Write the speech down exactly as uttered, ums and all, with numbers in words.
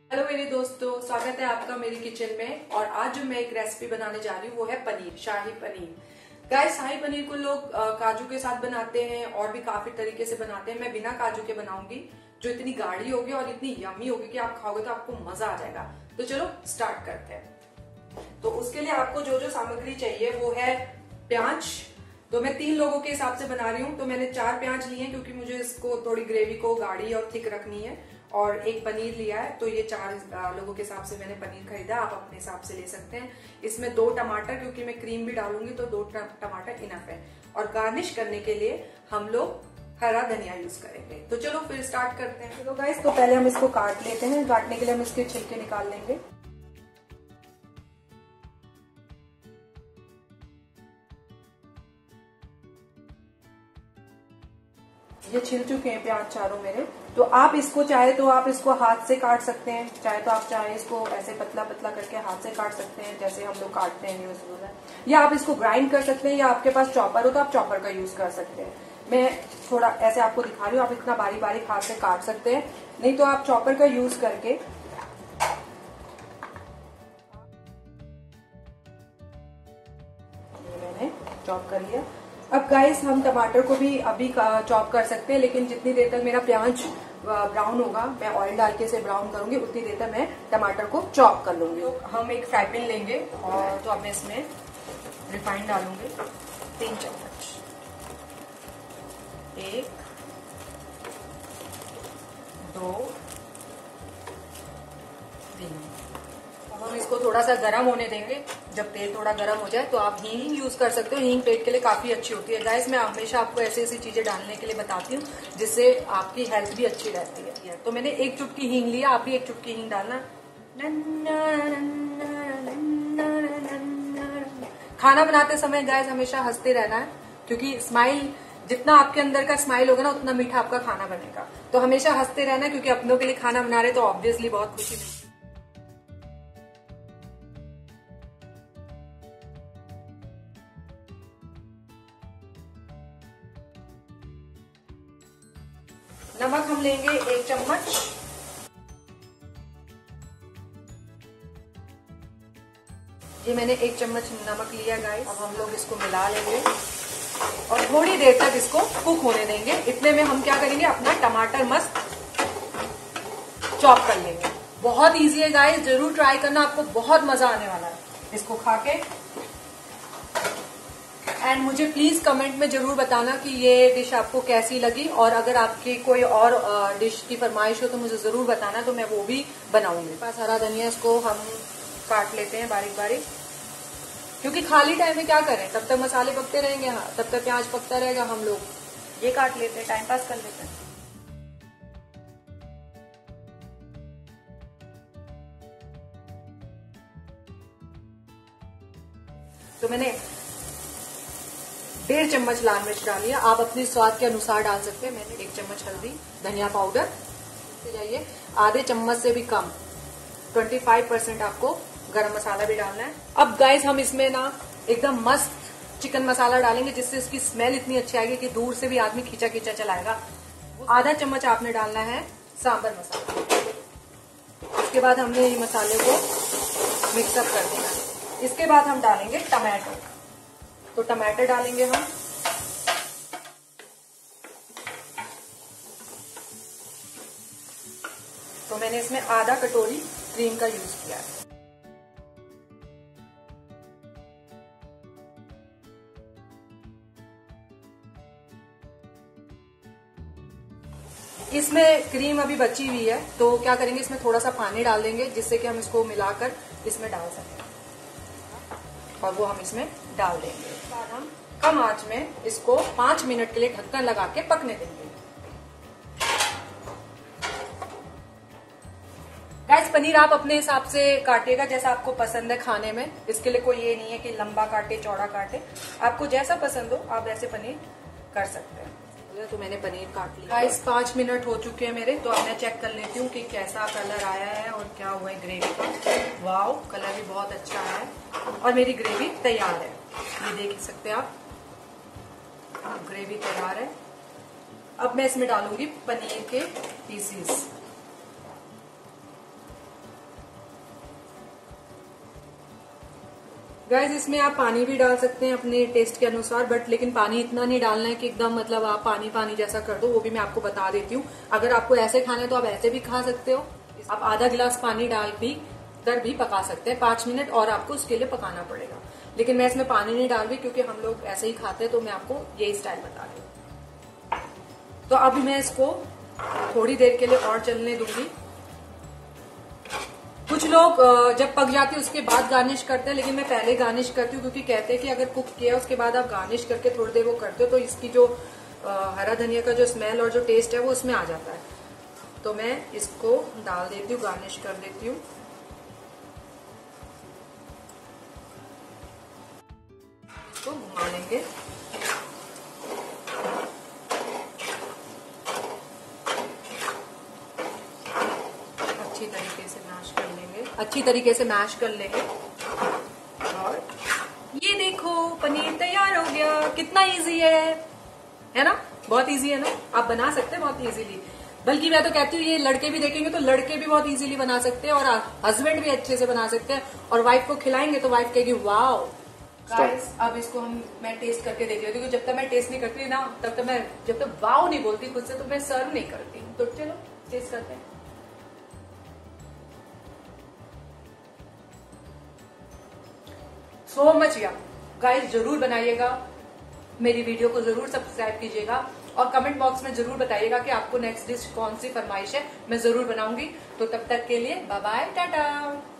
Hello मेरे दोस्तों, स्वागत है आपका मेरी किचन में। और आज जो मैं एक रेसिपी बनाने जा रही हूँ वो है पनीर, शाही पनीर। गाइस, शाही पनीर को लोग काजू के साथ बनाते हैं और भी काफी तरीके से बनाते हैं। मैं बिना काजू के बनाऊंगी, जो इतनी गाढ़ी होगी और इतनी यमी होगी कि आप खाओगे तो आपको मजा आ जाएगा। तो चलो स्टार्ट करते हैं। तो उसके लिए आपको जो जो सामग्री चाहिए वो है प्याज। तो मैं तीन लोगों के हिसाब से बना रही हूँ, तो मैंने चार प्याज लिए हैं क्योंकि मुझे इसको थोड़ी ग्रेवी को गाढ़ी और थिक रखनी है। और एक पनीर लिया है, तो ये चार लोगों के हिसाब से मैंने पनीर खरीदा। आप अपने हिसाब से ले सकते हैं। इसमें दो टमाटर, क्योंकि मैं क्रीम भी डालूंगी तो दो टमाटर इनफ है। और गार्निश करने के लिए हम लोग हरा धनिया यूज करेंगे। तो चलो फिर स्टार्ट करते हैं। तो गाइस, तो पहले हम इसको काट लेते हैं। काटने के लिए हम इसके छिलके निकाल लेंगे। ये छिल चुके हैं प्याज चारों मेरे। तो आप इसको चाहे तो आप इसको हाथ से काट सकते हैं, चाहे तो आप चाहे इसको ऐसे पतला पतला करके हाथ से काट सकते हैं जैसे हम लोग काटते हैं यूजफुल है। या आप इसको ग्राइंड कर सकते हैं, या आपके पास चॉपर हो तो आप चॉपर का यूज कर सकते हैं। मैं थोड़ा ऐसे आपको दिखा रही हूँ, आप इतना बारीक बारीक हाथ से काट सकते हैं, नहीं तो आप चॉपर का यूज करके मैंने चॉप कर लिया। अब गाइस, हम टमाटर को भी अभी चॉप कर सकते हैं, लेकिन जितनी देर तक मेरा प्याज ब्राउन होगा, मैं ऑयल डाल के इसे ब्राउन करूंगी, उतनी देर तक मैं टमाटर को चॉप कर लूंगी। तो हम एक फ्राई पैन लेंगे और तो अब मैं इसमें रिफाइंड डालूंगी तीन चम्मच। एक, दो, तीन। अब हम इसको थोड़ा सा गर्म होने देंगे। जब तेल थोड़ा गर्म हो जाए तो आप हींग यूज कर सकते हो। हींग पेट के लिए काफी अच्छी होती है। गाइस, मैं हमेशा आपको ऐसी ऐसी चीजें डालने के लिए बताती हूँ जिससे आपकी हेल्थ भी अच्छी रहती है। तो मैंने एक चुटकी हींग लिया, आप भी एक चुटकी हींग डालना। खाना बनाते समय गाइस हमेशा हंसते रहना है, क्योंकि स्माइल जितना आपके अंदर का स्माइल होगा ना, उतना मीठा आपका खाना बनेगा। तो हमेशा हंसते रहना, क्योंकि अपनों के लिए खाना बना रहे तो ऑब्वियसली बहुत खुशी मिलती है। नमक हम लेंगे एक चम्मच। ये मैंने एक चम्मच नमक लिया गाइस। अब हम लोग इसको मिला लेंगे और थोड़ी देर तक इसको कुक होने देंगे। इतने में हम क्या करेंगे, अपना टमाटर मस्त चॉप कर लेंगे। बहुत इजी है गाइस, जरूर ट्राई करना, आपको बहुत मजा आने वाला है इसको खा के। एंड मुझे प्लीज कमेंट में जरूर बताना कि ये डिश आपको कैसी लगी, और अगर आपकी कोई और डिश की फरमाइश हो तो मुझे जरूर बताना, तो मैं वो भी बनाऊंगी। पास हरा धनिया, इसको हम काट लेते हैं बारीक बारीक, क्योंकि खाली टाइम में क्या करें, तब तक मसाले पकते रहेंगे, हाँ तब तक प्याज पकता रहेगा, हम लोग ये काट लेते हैं, टाइम पास कर लेते हैं। तो मैंने डेढ़ चम्मच लाल मिर्च डाली है, आप अपने स्वाद के अनुसार डाल सकते हैं। मैंने एक चम्मच हल्दी, धनिया पाउडर जाइए, आधे चम्मच से भी कम, पच्चीस परसेंट आपको गरम मसाला भी डालना है। अब गाइस, हम इसमें ना एकदम मस्त चिकन मसाला डालेंगे, जिससे इसकी स्मेल इतनी अच्छी आएगी कि दूर से भी आदमी खींचा खींचा चलाएगा। आधा चम्मच आपने डालना है सांबर मसाला। इसके बाद हमने ये मसाले को मिक्सअप कर देना है। इसके बाद हम डालेंगे टमाटो। तो टमाटर डालेंगे हम। तो मैंने इसमें आधा कटोरी क्रीम का यूज किया है। इसमें क्रीम अभी बची हुई है, तो क्या करेंगे, इसमें थोड़ा सा पानी डाल देंगे, जिससे कि हम इसको मिलाकर इसमें डाल सकें, और वो हम इसमें डाल देंगे। उसके बाद हम कम आंच में इसको पांच मिनट के लिए ढक्कन लगा के पकने देंगे। गाइस, पनीर आप अपने हिसाब से काटिएगा, जैसा आपको पसंद है खाने में। इसके लिए कोई ये नहीं है कि लंबा काटे चौड़ा काटे, आपको जैसा पसंद हो आप वैसे पनीर कर सकते हैं। तो मैंने पनीर काट लिया। गाइस, पांच मिनट हो चुके हैं मेरे, तो अब मैं चेक कर लेती हूँ कि कैसा कलर आया है और क्या हुआ है ग्रेवी का। वाओ, कलर भी बहुत अच्छा है और मेरी ग्रेवी तैयार है। ये देख सकते हैं आप, ग्रेवी तैयार है। अब मैं इसमें डालूंगी पनीर के पीसीस। गाइज इसमें आप पानी भी डाल सकते हैं अपने टेस्ट के अनुसार, बट लेकिन पानी इतना नहीं डालना है कि एकदम मतलब आप पानी पानी जैसा कर दो, वो भी मैं आपको बता देती हूँ। अगर आपको ऐसे खाना है तो आप ऐसे भी खा सकते हो। आप आधा गिलास पानी डाल भी कर भी पका सकते हैं पांच मिनट, और आपको उसके लिए पकाना पड़ेगा। लेकिन मैं इसमें पानी नहीं डाल रही क्योंकि हम लोग ऐसे ही खाते हैं, तो मैं आपको यही स्टाइल बता रही हूँ। तो अभी मैं इसको थोड़ी देर के लिए और चलने दूंगी। कुछ लोग जब पक जाती है उसके बाद गार्निश करते हैं, लेकिन मैं पहले गार्निश करती हूँ क्योंकि कहते हैं कि अगर कुक किया उसके बाद आप गार्निश करके थोड़ी देर वो करते हो तो इसकी जो हरा धनिया का जो स्मेल और जो टेस्ट है वो उसमें आ जाता है। तो मैं इसको डाल देती हूँ, गार्निश कर देती हूँ। इसको घुमा लेंगे। अच्छी तरीके से मैश कर लेंगे, अच्छी तरीके से मैश कर लेंगे। और ये देखो पनीर तैयार हो गया। कितना इजी है है ना, बहुत इजी है ना, आप बना सकते हैं बहुत इजीली। बल्कि मैं तो कहती हूँ ये लड़के भी देखेंगे तो लड़के भी बहुत इजीली बना सकते हैं, और हस्बैंड भी अच्छे से बना सकते हैं, और वाइफ को खिलाएंगे तो वाइफ कहेगी वाओ। गाइस अब इसको हम मैं टेस्ट करके देती हूँ, क्योंकि जब तक मैं टेस्ट नहीं करती ना तब तक मैं जब तक वाओ नहीं बोलती खुद से तो मैं सर्व नहीं करती। तो चलो टेस्ट करते हैं। सो मच या गाइस, जरूर बनाइएगा, मेरी वीडियो को जरूर सब्सक्राइब कीजिएगा, और कमेंट बॉक्स में जरूर बताइएगा कि आपको नेक्स्ट डिश कौन सी फरमाइश है, मैं जरूर बनाऊंगी। तो तब तक के लिए बाय बाय, टाटा।